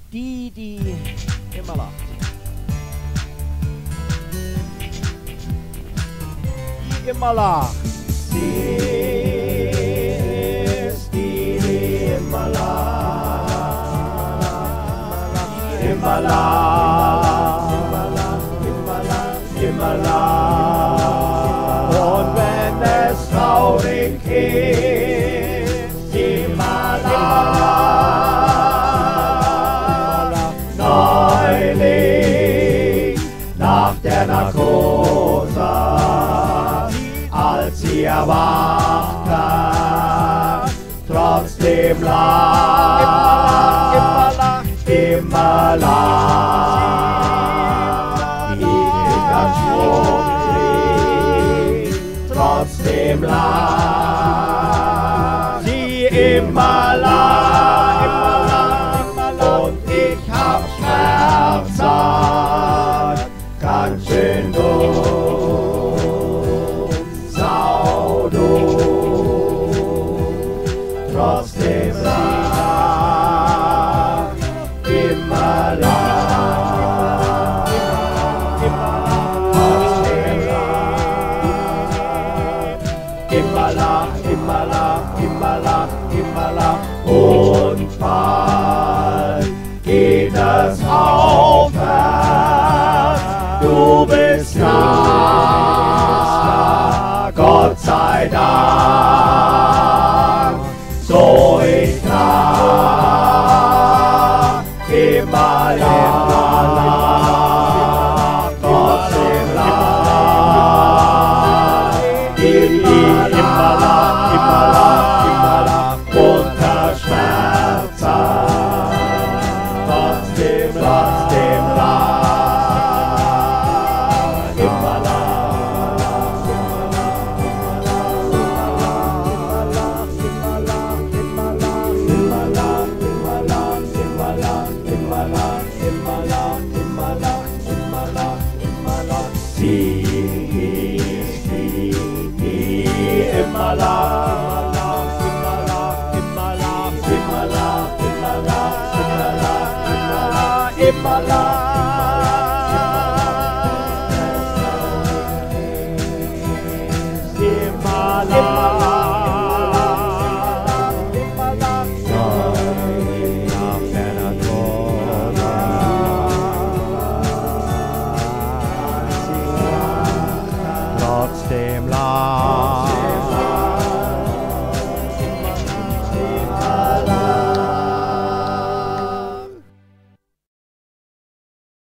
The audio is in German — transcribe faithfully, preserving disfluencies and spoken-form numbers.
Die, die immer lacht. Die immer lacht. Sie ist die, die immer lacht. Immer lacht. Immer lacht. Immer lacht. Und wenn es traurig ist, immer lacht. Neulich nach der Narkose, als sie erwacht hat, trotzdem lacht, Immer lacht. immer lacht, die ganz schwummrig, trotzdem lacht, sie immer lacht, immer lacht, und ich hab Schmerzen, ganz schön dumm, saudumm, trotzdem lacht, immer lacht, trotzdem lacht, immer lacht, immer lacht, immer lacht, immer lacht, und bald geht es aufwärts, du bist da, Gott sei Dank, so ich lach, immer lach, trotzdem lach, immer lach, immer lach, immer lach, unter Schmerzen, trotzdem, trotzdem lach, immer lach, immer lach, immer lach, immer lach, immer lach, immer lach, immer lach, immer lach, immer lach, immer lach, immer lach, sie ist die, die immer lach, immer lach, immer lach, immer lach, immer lach, immer lach, immer lach, immer lach.